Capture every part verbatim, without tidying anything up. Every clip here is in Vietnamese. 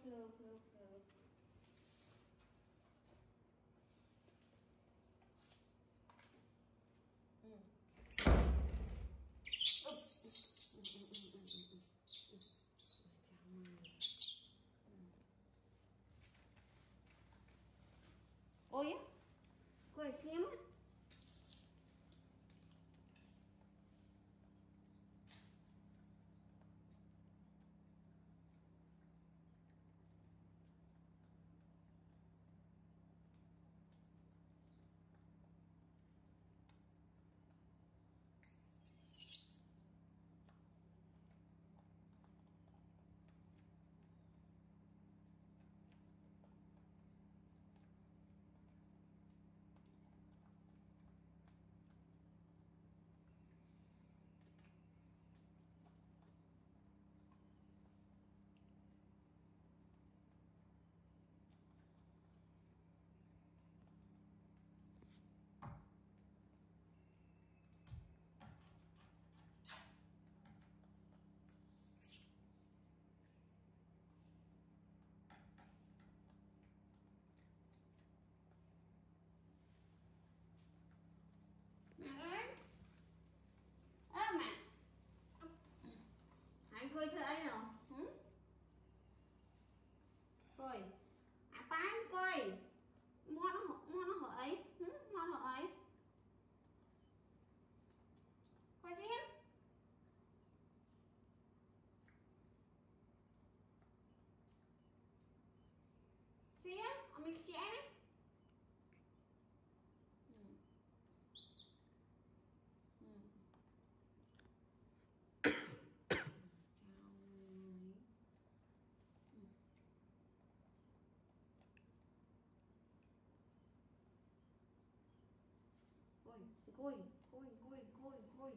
lượt lượt lượt ừ. Ôi á, cô ấy xem á. Mẹ ơi, ơ mẹ, anh coi thử ấy nào, ừ? Coi, à bán coi, mua nó mua nó họ ấy, ừ? Mua nó họ ấy, coi xem, xem, ở mình trẻ đấy. Ừ. Ừ. Coi, coi, coi, coi, coi, coi.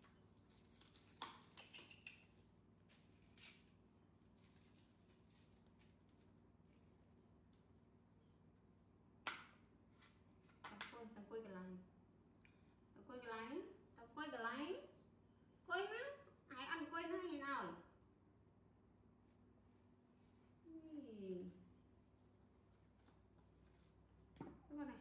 Tao coi, tao coi cái này. Tao coi cái này, tao coi cái này. Coi nó, ai ăn coi nó như nào? Ui. Cái con này.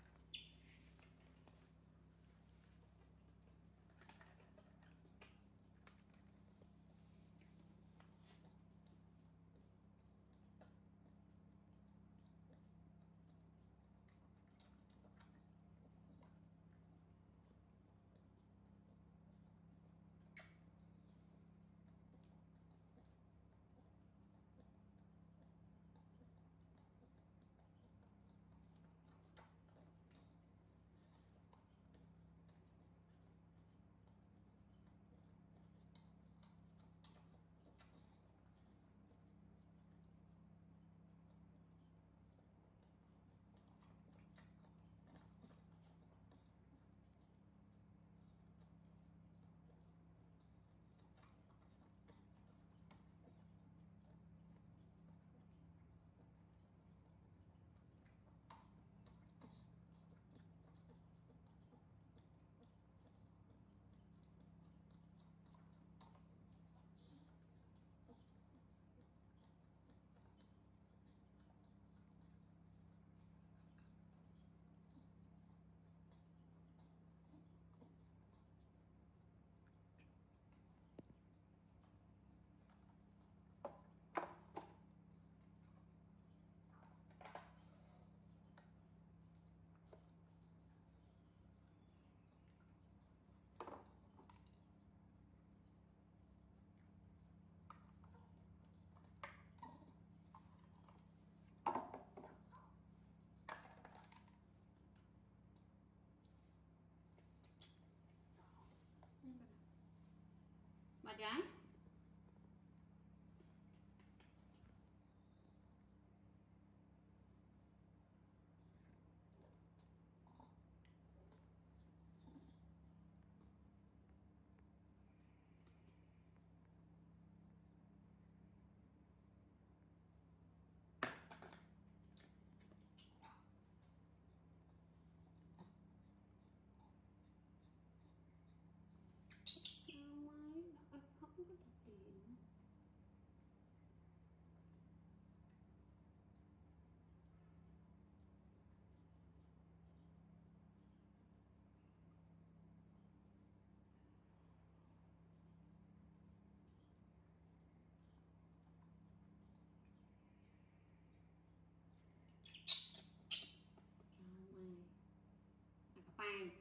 Bà gái. này.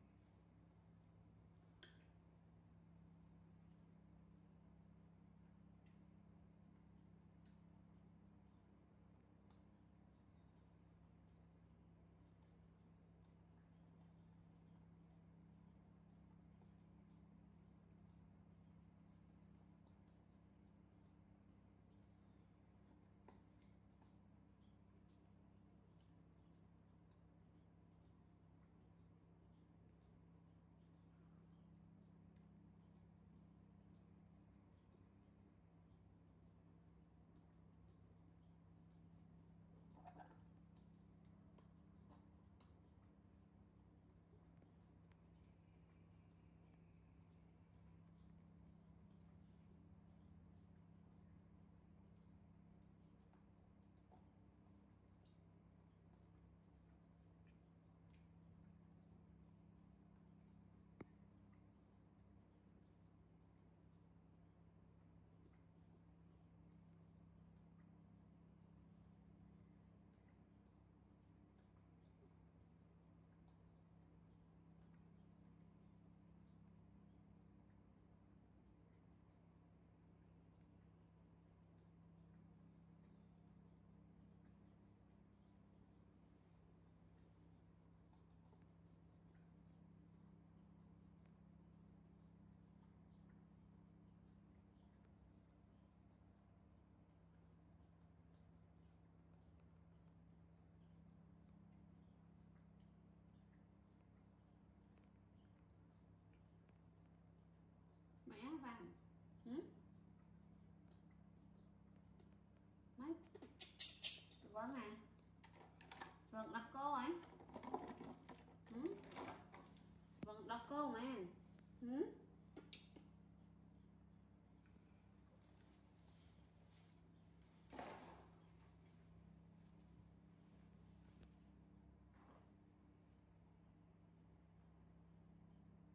Mẹ vàng. Ừ? Mấy vâng à, vâng đặt cô ấy. Ừ? Vâng đặt cô mà. Ừ?